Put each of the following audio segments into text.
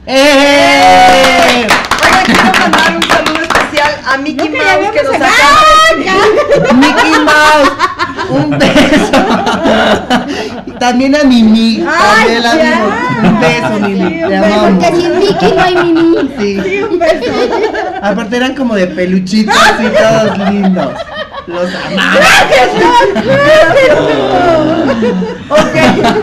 Bueno, quiero mandar un saludo especial a Mickey Mouse que nos acaba de... Mickey Mouse, un beso. Y también a Mimi. También la vimos. Un beso, Mimi. Te amamos. Porque sin Mickey no hay Mimi. Sí. Sí, un beso. Aparte eran como de peluchitos y todos lindos. Los amamos. Ok.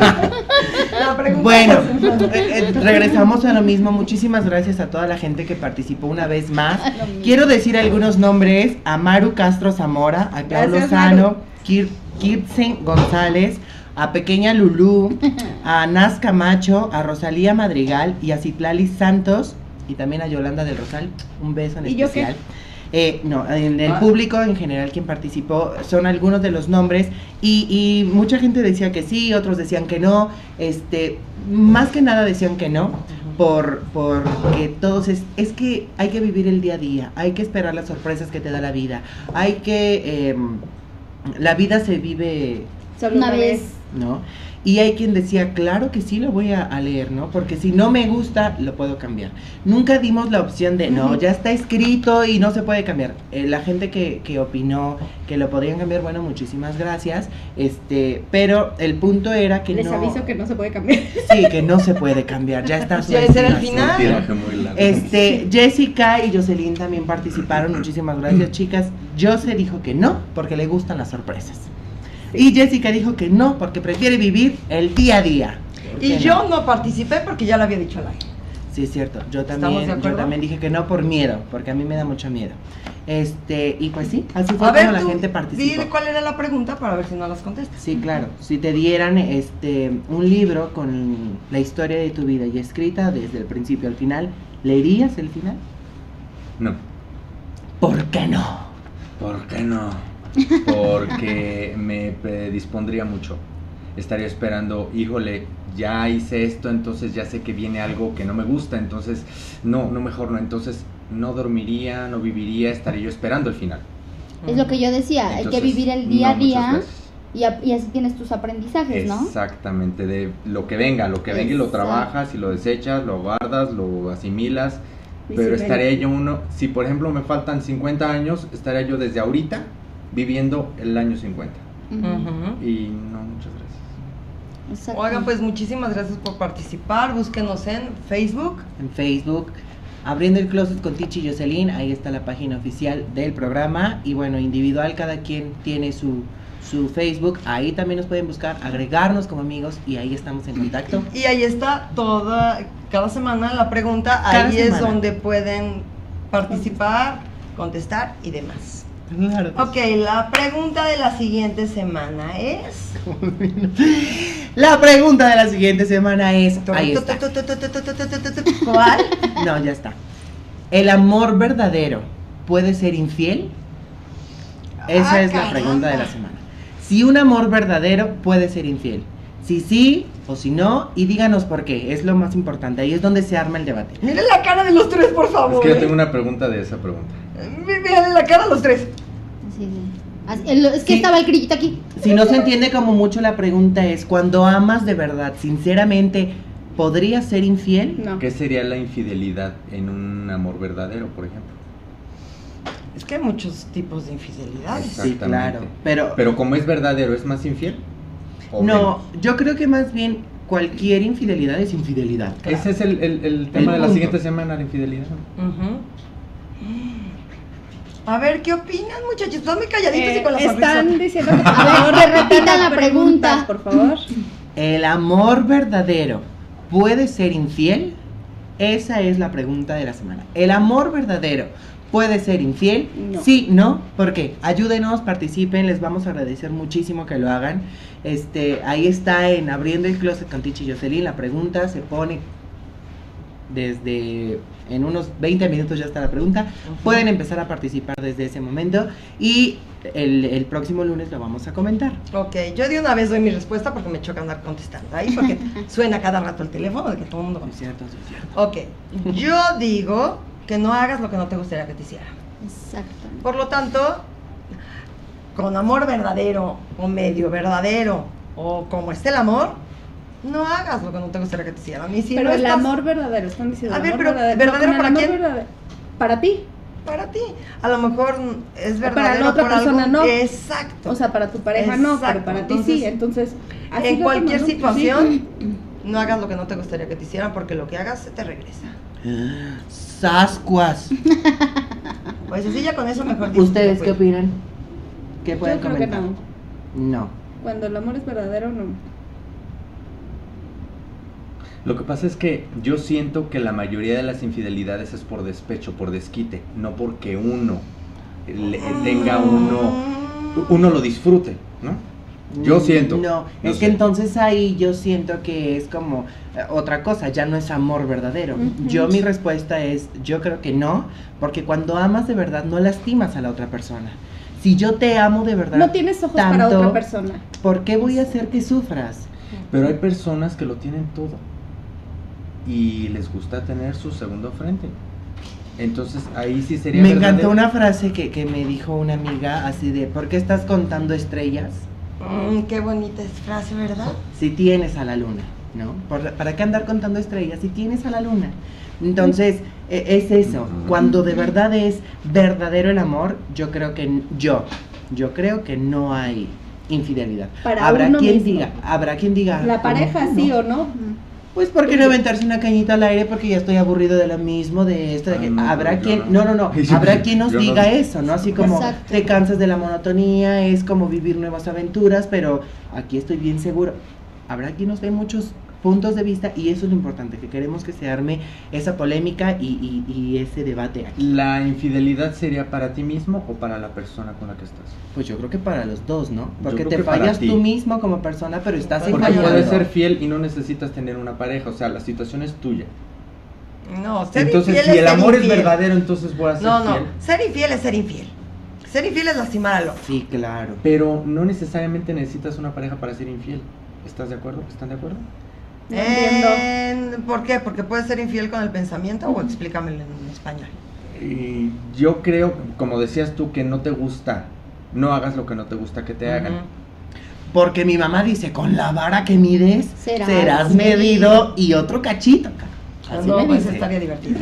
La pregunta Bueno, de la semana. regresamos a lo mismo. Muchísimas gracias a toda la gente que participó una vez más. Quiero decir algunos nombres: a Maru Castro Zamora, a Clau Gracias, Lozano, Kirsten González, a Pequeña Lulú, a Naz Camacho, a Rosalía Madrigal y a Citlali Santos, y también a Yolanda del Rosal. Un beso en ¿Y yo especial. No, en el público en general quien participó son algunos de los nombres y mucha gente decía que sí, otros decían que no, más que nada decían que no, porque todos es que hay que vivir el día a día, hay que esperar las sorpresas que te da la vida, hay que, la vida se vive Solo una vez. ¿no? Y hay quien decía, claro que sí lo voy a leer, ¿no? Porque si no me gusta, lo puedo cambiar. Nunca dimos la opción de, no, ya está escrito y no se puede cambiar. La gente que opinó que lo podían cambiar, bueno, muchísimas gracias. Pero el punto era que Les no... aviso que no se puede cambiar. Sí, que no se puede cambiar, ya está su Ya ese era el destinación. final. Tiraje muy largo. Jessica y Jocelyn también participaron, muchísimas gracias, chicas. Jose dijo que no, porque le gustan las sorpresas. Y Jessica dijo que no, porque prefiere vivir el día a día. ¿Por Y qué yo no participé porque ya lo había dicho al aire. Sí, es cierto. Yo ¿Estamos de también acuerdo? dije que no por miedo, porque a mí me da mucho miedo. Y pues sí, así fue A ver, como la tú, gente participó. dile cuál era la pregunta para ver si no las contestas. Sí, claro. Si te dieran un libro con la historia de tu vida y escrita desde el principio al final, ¿leerías el final? No. ¿Por qué no? ¿Por qué no? Porque me predispondría mucho. Estaría esperando, híjole, ya hice esto, entonces ya sé que viene algo que no me gusta, entonces no, mejor no, entonces no dormiría, no viviría, estaría yo esperando el final. Es lo que yo decía, hay que Entonces, vivir el día a no, muchas día gracias. y así tienes tus aprendizajes, ¿no? Exactamente, de lo que venga y lo Exacto. trabajas y lo desechas, lo guardas, lo asimilas, Sí, pero sí, estaría yo si por ejemplo me faltan 50 años, estaría yo desde ahorita viviendo el año 50 Ujú. Ujú. y no, muchas gracias. Exacto. Oigan, pues muchísimas gracias por participar. Búsquenos en Facebook. En Facebook, Abriendo el Closet con Tichi y Jocelyn, ahí está la página oficial del programa. Y bueno, individual, cada quien tiene su Facebook, ahí también nos pueden buscar, agregarnos como amigos y ahí estamos en contacto. Y ahí está cada semana la pregunta. Cada Ahí es semana. donde pueden participar, contestar y demás. Claro. Ok, la pregunta de la siguiente semana es... La pregunta de la siguiente semana es, ahí está. ¿Cuál? No, ya está. ¿El amor verdadero puede ser infiel? Esa Ah, es la caramba. pregunta de la semana. Si un amor verdadero puede ser infiel. Si sí o si no, y díganos por qué, es lo más importante, ahí es donde se arma el debate. Miren la cara de los tres, por Es favor. que yo tengo una pregunta de esa pregunta. Miren la cara de los tres. Sí, sí. Es que Sí. estaba el grillito aquí. Si no se entiende como mucho, la pregunta es, cuando amas de verdad, sinceramente, ¿podrías ser infiel? No. ¿Qué sería la infidelidad en un amor verdadero, por ejemplo? Es que hay muchos tipos de infidelidades. Sí, claro, pero Pero como es verdadero, ¿es más infiel? ¿O no, menos? yo creo que más bien cualquier infidelidad es infidelidad. Ese es el tema de la punto. siguiente semana, la infidelidad. Ujú. A ver, ¿qué opinan, muchachos? Están muy calladitos y con la Están sonrisa. diciendo que por A ver, favor que repitan repitan la la pregunta. por favor. ¿El amor verdadero puede ser infiel? Esa es la pregunta de la semana. ¿El amor verdadero puede ser infiel? No. Sí, no, ¿por qué? Ayúdenos, participen, les vamos a agradecer muchísimo que lo hagan. Ahí está en Abriendo el Closet con Tichi y Jocelyn, la pregunta se pone en unos 20 minutos ya está la pregunta. Pueden empezar a participar desde ese momento y el próximo lunes lo vamos a comentar. Ok, yo de una vez doy mi respuesta porque me choca andar contestando ahí, porque suena cada rato el teléfono de que todo el mundo Sí, contesta. es cierto, sí, es cierto. Ok, yo digo que no hagas lo que no te gustaría que te hicieran. Exacto. Por lo tanto, con amor verdadero o medio verdadero o como esté el amor, No hagas lo que no te gustaría que te hicieran. Y si pero no el estás- amor verdadero, están diciendo. A el ver, amor pero ¿verdadero con el para amor quién? verdadero. Para ti. para ti. A lo mejor es Para verdadero la otra por persona algo. no. Exacto. O sea, para tu pareja no, pero Exacto. para ti sí. Entonces, así en lo cualquier tomas, ¿no? situación, Sí. no hagas lo que no te gustaría que te hicieran, porque lo que hagas se te regresa. Sascuas. Pues así ya con eso mejor dices, ¿Ustedes pues. qué opinan? ¿Qué pueden Yo creo que comentar? no. No. Cuando el amor es verdadero, no. Lo que pasa es que yo siento que la mayoría de las infidelidades es por despecho, por desquite, no porque uno tenga uno lo disfrute, ¿no? Yo siento. No, es que entonces ahí yo siento que es como otra cosa, ya no es amor verdadero. Ujú. Yo mi respuesta es, yo creo que no, porque cuando amas de verdad no lastimas a la otra persona. Si yo te amo de verdad, No tienes ojos para tanto, otra persona. ¿por qué voy a hacer que sufras? Pero hay personas que lo tienen todo y les gusta tener su segundo frente. Entonces ahí sí sería Me verdadero. encantó una frase que me dijo una amiga así de, ¿por qué estás contando estrellas Qué bonita es frase, ¿verdad? si tienes a la luna? ¿No? ¿Para qué andar contando estrellas si tienes a la luna? Entonces, es eso. Cuando de verdad es verdadero el amor, yo creo que no hay infidelidad. Para habrá uno quien mismo. diga, La pareja, ¿cómo sí no? o no. Pues ¿por qué no aventarse una cañita al aire? Porque ya estoy aburrido de lo mismo, de esto, de que no, habrá yo quien, no. no, habrá quien nos Yo no. diga eso, ¿no? Así como Exacto. te cansas de la monotonía, es como vivir nuevas aventuras, pero aquí estoy bien seguro. Habrá quien nos dé muchos puntos de vista y eso es lo importante, que queremos que se arme esa polémica y ese debate aquí. ¿La infidelidad sería para ti mismo o para la persona con la que estás? Pues yo creo que para los dos, ¿no? Porque creo te que para fallas ti. tú mismo como persona, pero estás Porque Porque fallando. puedes engañando. ser fiel y no necesitas tener una pareja, o sea, la situación es tuya. No, ser Entonces, infiel si el ser amor es infiel. verdadero, entonces voy a ser No, fiel. ser infiel es ser infiel. Ser infiel es lastimar al otro. Sí, claro. Pero no necesariamente necesitas una pareja para ser infiel. ¿Estás de acuerdo? ¿Están de acuerdo? No entiendo. ¿Por qué? Porque puedes ser infiel con el pensamiento o explícamelo en español. Y yo creo, como decías tú, que no te gusta. No hagas lo que no te gusta que te hagan. Ujú. Porque mi mamá dice, con la vara que mides, Serás serás medido y otro cachito. Así No, me pues dice. estaría divertido.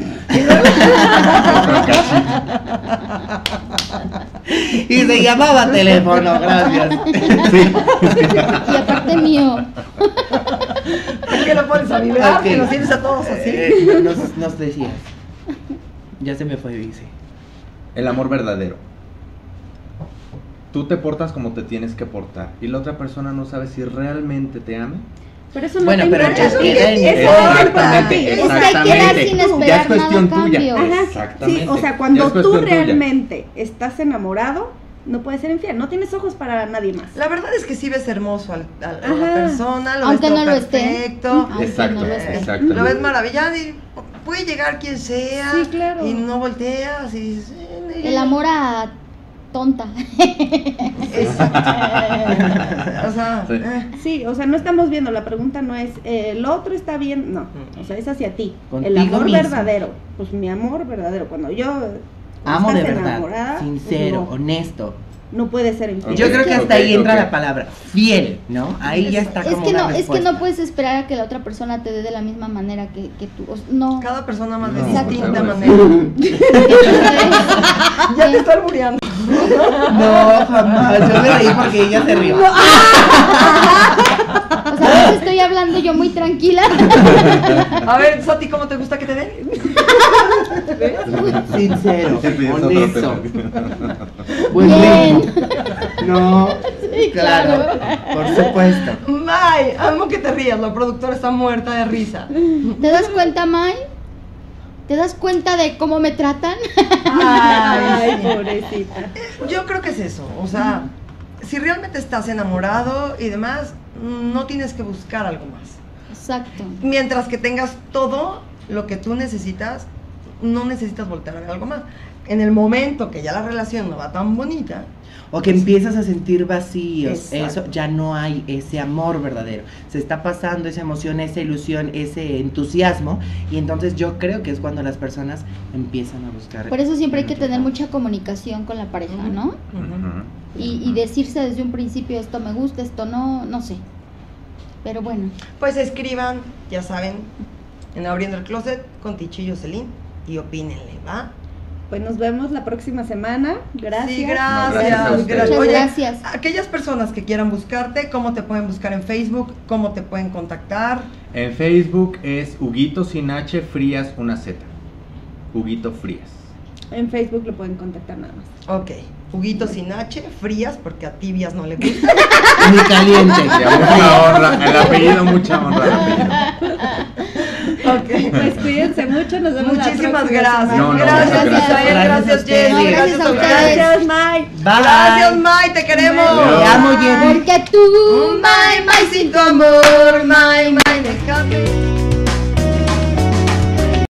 Y se llamaba teléfono, gracias. Y aparte mío. ¿Por qué lo pones a vibrar? Ok. Que los tienes a todos así. Nos decías. Ya se me fue, dice. El amor verdadero. Tú te portas como te tienes que portar. Y la otra persona no sabe si realmente te ama. Pero eso no Bueno, te pero importa. ya queda en- Eso no importa a ti. Es que hay que dar sin Ya es esperar cuestión nada a tuya. cambio. Ajá, Exactamente. sí, o sea, Ya cuando es tú cuestión tuya. realmente estás enamorado, no puedes ser infiel. No tienes ojos para nadie más. La verdad es que sí ves hermoso a la Ajá. persona, lo Aunque ves todo no lo esté. perfecto, Aunque Exacto, no lo esté. exacto. lo ves maravillado y puede llegar quien sea Sí, claro. y no volteas y dices, El amor a tonta. Exacto. O sea, Sí. Sí, o sea, no estamos viendo, la pregunta no es, el otro está bien, no, o sea, es hacia ti. Contigo el amor mismo. verdadero, pues mi amor verdadero, cuando yo Amo de estás verdad, enamorada, pues sincero, no, honesto. no puede ser infiel. Yo creo que hasta ahí Ok, entra ok. la palabra fiel, ¿no? Ahí ya está Es como que una no, es que respuesta. no puedes esperar a que la otra persona te dé de la misma manera que tú. No. cada persona más de No, distinta pues, manera. Ya te está albureando. No, jamás. Yo me reí porque ella se rió. O sea, a veces estoy hablando yo muy tranquila. A ver, Soti, ¿cómo te gusta que te den? Sincero, Sí, es otro honesto. tema. Pues Bien. no, Sí, claro, por supuesto. Ay, amo que te rías, la productora está muerta de risa. ¿Te das cuenta, May? ¿Te das cuenta de cómo me tratan? Ay, sí. pobrecita. Yo creo que es eso, o sea, si realmente estás enamorado y demás, no tienes que buscar algo más. Exacto. Mientras que tengas todo lo que tú necesitas, no necesitas voltear a ver algo más. En el momento que ya la relación no va tan bonita, O que empiezas a sentir vacíos, Exacto. eso ya no hay ese amor verdadero. Se está pasando esa emoción, esa ilusión, ese entusiasmo y entonces yo creo que es cuando las personas empiezan a buscar. Por eso siempre hay que otro tener lado. mucha comunicación con la pareja, ¿no? Ujú. Y decirse desde un principio esto me gusta, esto no sé. Pero bueno, Pues escriban, ya saben, en Abriendo el Closet con Tichi y Jocelyn y opínenle, ¿va? Pues nos vemos la próxima semana. Gracias. Sí, No, gracias a gracias. ustedes. Muchas Oye, gracias. aquellas personas que quieran buscarte, ¿cómo te pueden buscar en Facebook? ¿Cómo te pueden contactar? En Facebook es Huguito sin H, Frías, una Z. Huguito Frías. En Facebook lo pueden contactar nada más. Ok, Huguito sin H, Frías, porque a tibias no le gusta. Ni caliente. Ya, mucha honra, el apellido, mucha honra al apellido. Ok. Pues cuídense mucho, nos vemos Muchísimas la próxima gracias. semana. No, gracias, gracias. Isael, Gracias gracias, a ustedes. Jenny, No, gracias a ustedes. Gracias, Mike. Bye. Gracias, Mai, te queremos. Te amo, Jenny. porque tú, Mai, Mai, sin tu amor, Mai, Mai, déjame.